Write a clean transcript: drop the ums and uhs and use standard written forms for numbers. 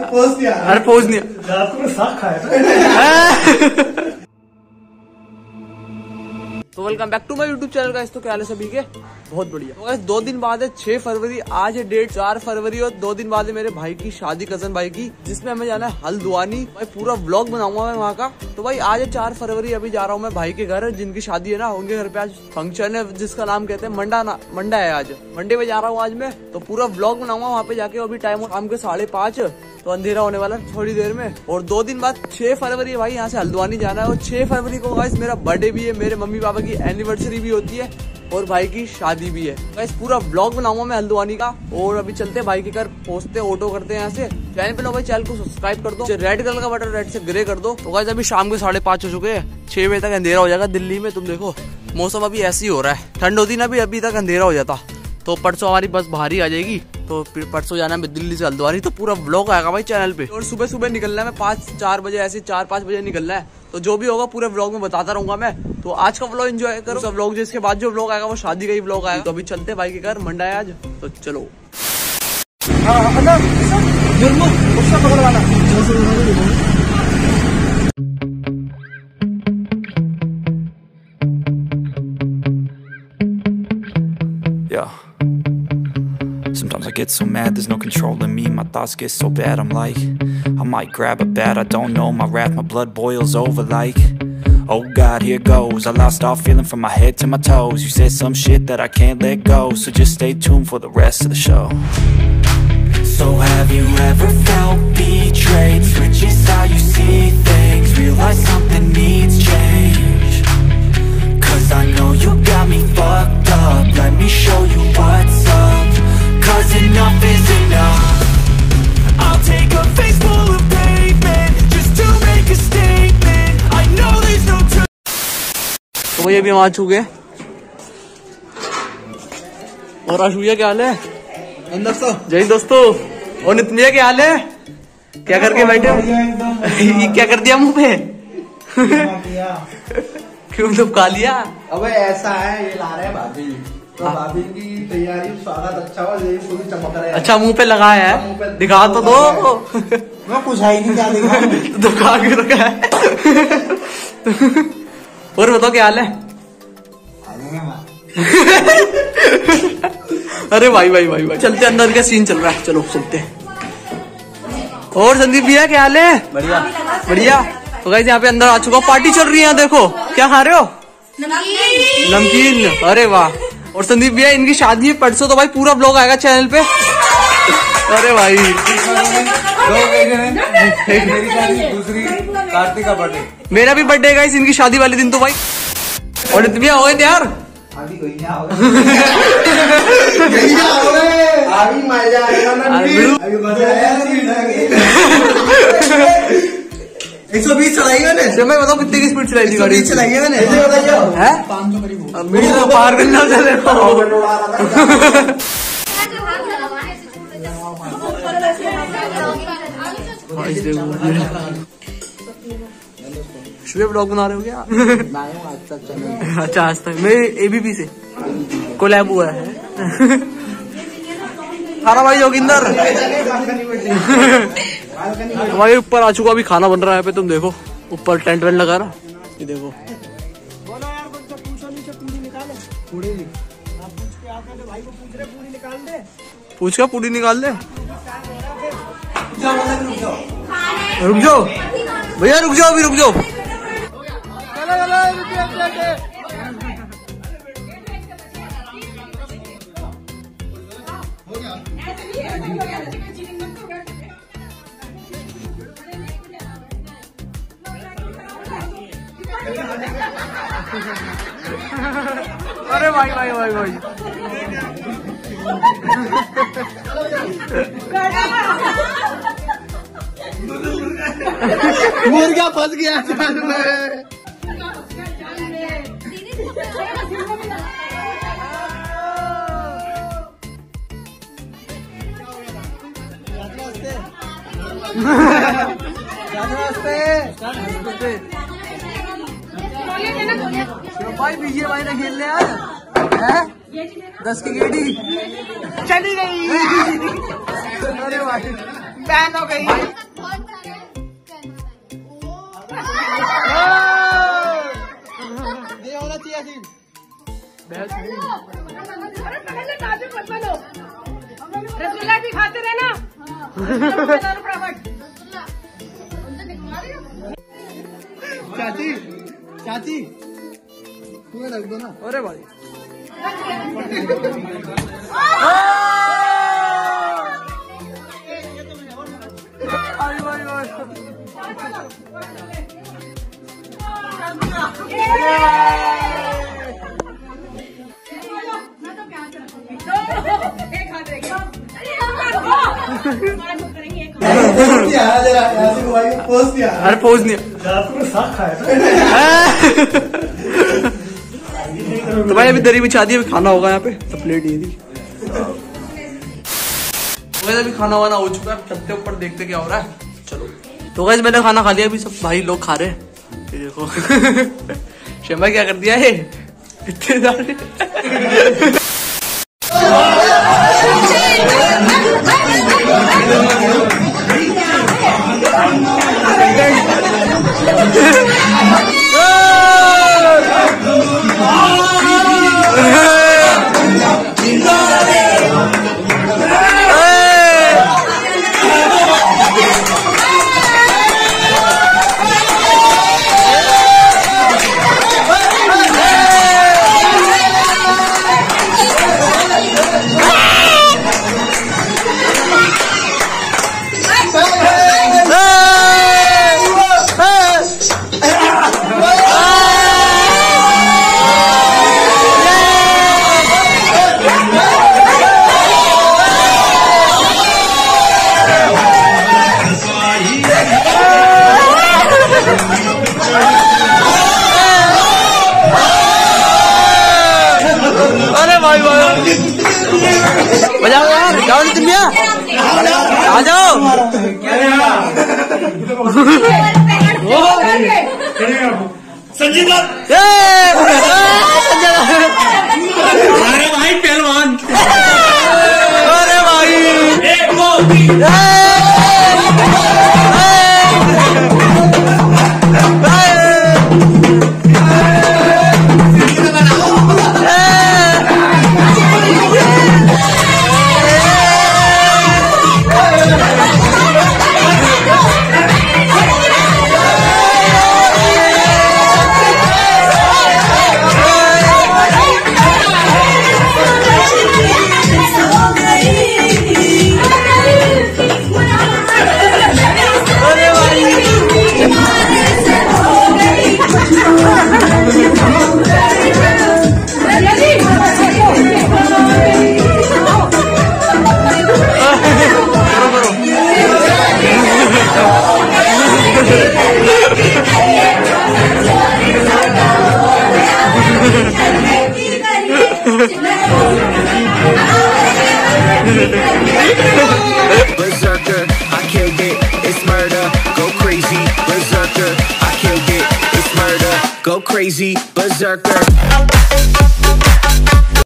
अरे पोज नहीं साग खाया तो welcome back to my YouTube channel guys. तो क्या हाल है सभी के? बहुत बढ़िया। तो गाइस 2 दिन बाद है 6 फरवरी, आज है डेट 4 फरवरी और 2 दिन बाद है मेरे भाई की शादी, कजन भाई की, जिसमें हमें जाना है हल्द्वानी। भाई पूरा व्लॉग बनाऊंगा मैं वहाँ का। तो भाई आज है 4 फरवरी, अभी जा रहा हूँ मैं भाई के घर, जिनकी शादी है ना, उनके घर पे आज फंक्शन है जिसका नाम कहते हैं मंडा है। आज मंडे पे जा रहा हूँ आज मैं, तो पूरा व्लॉग बनाऊंगा वहाँ पे जाके। अभी टाइम शाम के 5:30, तो अंधेरा होने वाला थोड़ी देर में। और 2 दिन बाद 6 फरवरी भाई यहाँ से हल्द्वानी जाना है। और 6 फरवरी को गाइस मेरा बर्थडे भी है, मेरे मम्मी पापा की एनिवर्सरी भी होती है और भाई की शादी भी है। गाइस पूरा व्लॉग बनाऊंगा मैं हल्द्वानी का। और अभी चलते भाई के घर, पहुंचते ऑटो करते हैं यहाँ से। चैनल पे लो भाई, चैनल को सब्सक्राइब कर दो, रेड कलर का बटन रेड से ग्रे कर दो। तो गाइस अभी शाम के 5:30 हो चुके हैं, 6 बजे तक अंधेरा हो जाएगा दिल्ली में। तुम देखो मौसम अभी ऐसे ही हो रहा है, ठंड होती ना अभी तक अंधेरा हो जाता। तो परसों हमारी बस बाहर ही आ जाएगी, तो फिर परसों जाना है दिल्ली से हल्द्वानी। तो पूरा व्लॉग आएगा भाई चैनल पे। और सुबह सुबह निकलना है मैं 5-4 बजे, ऐसे 4-5 बजे निकलना है। तो जो भी होगा पूरे व्लॉग में बताता रहूंगा मैं। तो आज का व्लॉग एंजॉय करो सब व्लॉग। जिसके बाद जो व्लॉग आएगा वो शादी का ही व्लॉग आएगा। तो अभी चलते भाई के घर, मंडा है आज, तो चलो। Sometimes I get so mad, there's no controlling me. My thoughts get so bad, I'm like, I might grab a bat, I don't know. My wrath, my blood boils over like, oh God, here goes. I lost all feeling from my head to my toes. You said some shit that I can't let go, so just stay tuned for the rest of the show. So have you ever felt betrayed? Switches how you see things, realize something needs change. Cause I know you got me fucked up, let me show you what's up. Cause enough is enough. I'll take a face full of pavement just to make a statement. I know there's no time. तो भाई अभी हम आ चुके हैं। और आशुया क्या हाल है? जय दोस्तों। और नितिन क्या हाल है? क्या करके बैठे हो? ये क्या कर दिया मुंह पे? क्यों तो खा लिया? अबे ऐसा है, ये ला रहे हैं भाभी, तो भाभी की तैयारी, स्वागत अच्छा हो, ये पूरी चमक रहा है। अच्छा मुंह पे लगाया है, दिखा तो दो। मैं कुछ है ही नहीं, क्या दिखा? दिखा के रखा है। और बताओ क्या हाल है? अरे भाई चलते, अंदर का सीन चल रहा है, चलो चलते हैं। और संदीप भैया क्या हाल है? बढ़िया। तो गाइस यहाँ पे अंदर आ चुका, पार्टी चल रही है। देखो क्या खा रहे हो? नमकीन। अरे वाह। और संदीप भैया इनकी शादी है परसों, तो भाई पूरा ब्लॉग आएगा चैनल पे। अरे भाई दूसरी कार्तिक का बर्थडे, मेरा भी बर्थडे गाइस इनकी शादी वाले दिन। तो भाई और भैया हो गए यार? अभी मजा आएगा ना, 120 चलाई मैंने। मैं बताओ कितने की स्पीड चलाई थी गाड़ी? चलाई है मैंने, है 500 करीब। मेरी तो पार करना चले। शुभ ब्लॉग बना रहे हो क्या? अच्छा आज तक मेरे ABP से कोलैब हुआ है। खाना भाई जोगिंदर हमारे ऊपर आ चुका, अभी खाना बन रहा है पे। तुम देखो ऊपर टेंट वेंट लगा रहा, ये देखो। पूछ क्या पूरी निकाल दे? रुक जाओ भैया, रुक जाओ, अभी रुक जाओ। अरे भाई मुर्गा फंस गया जान में। भाई बीजे भाई ने खेलने यार 10 की गेड़ी चली गई। अरे भाई फैन हो गई। ये होना चाहिए सीन। रसगुल्ला भी खाते रहना। चाची चाची तुम्हें रख दो ना। अरे भाई अरे पोज नहीं तो भाई अभी दरी बिछा दी, अभी खाना होगा यहाँ पे। तो प्लेट ये थी, अभी खाना वाना हो चुका है। छत ऊपर देखते क्या हो रहा है। चलो तो गाइस मैंने खाना खा लिया, अभी सब भाई लोग खा रहे हैं। ये देखो शर्मा क्या कर दिया है इतने सारे। बजाओ यार, जाओ नितिन भैया, आ जाओ। संजीव अरे भाई पहलवान, अरे भाई Berserker, I killed it, it's murder, go crazy. Berserker, I killed it, it's murder, go crazy. Berserker.